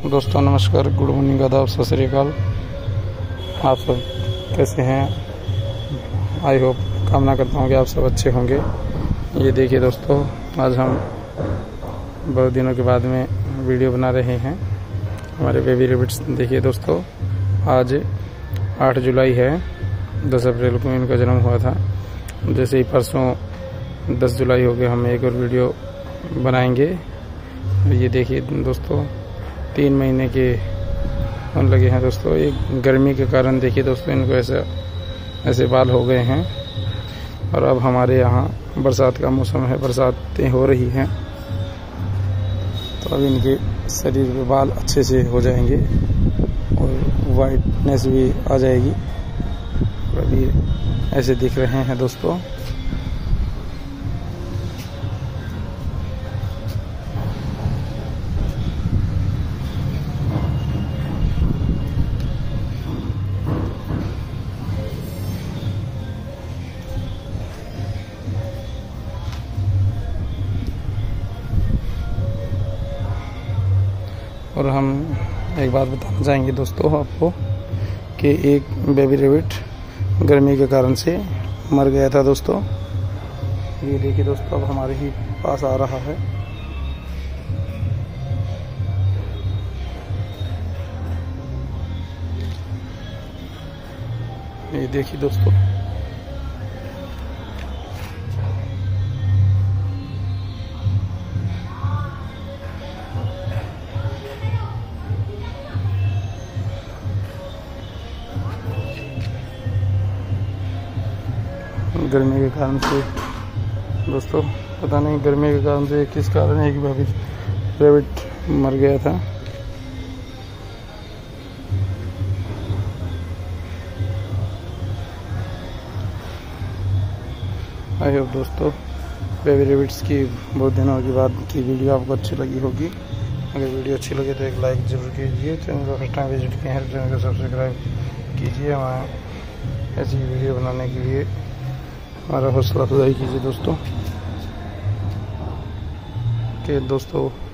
दोस्तों नमस्कार, good morning, आदाब, सत श्री अकाल। आप सब कैसे हैं? आई होप, कामना करता हूँ कि आप सब अच्छे होंगे। ये देखिए दोस्तों, आज हम बहुत दिनों के बाद में वीडियो बना रहे हैं हमारे बेबी रैबिट्स। देखिए दोस्तों, आज 8 जुलाई है। 10 अप्रैल को इनका जन्म हुआ था। जैसे ही परसों 10 जुलाई हो गए, हम एक और वीडियो बनाएंगे। ये देखिए दोस्तों, 3 महीने के होने लगे हैं दोस्तों। एक गर्मी के कारण देखिए दोस्तों, इनको ऐसे बाल हो गए हैं। और अब हमारे यहाँ बरसात का मौसम है, बरसातें हो रही हैं, तो अब इनके शरीर पे बाल अच्छे से हो जाएंगे और वाइटनेस भी आ जाएगी। अभी ऐसे दिख रहे हैं दोस्तों। और हम एक बात बताना चाहेंगे दोस्तों आपको कि एक बेबी रैबिट गर्मी के कारण से मर गया था दोस्तों। ये देखिए दोस्तों, अब हमारे ही पास आ रहा है। ये देखिए दोस्तों, गर्मी के कारण से दोस्तों, पता नहीं गर्मी के कारण से किस कारण है कि बेबी रैबिट मर गया था। आई होप दोस्तों, बेबी रैबिट्स की बहुत दिनों के बाद की वीडियो आपको अच्छी लगी होगी। अगर वीडियो अच्छी लगे तो एक लाइक जरूर कीजिए। चैनल को फर्स्ट टाइम विजिट किए हैं तो चैनल को सब्सक्राइब कीजिए। हमारे ऐसी वीडियो बनाने के लिए हमारा हौसला अफजाई कीजिए दोस्तों। कि दोस्तों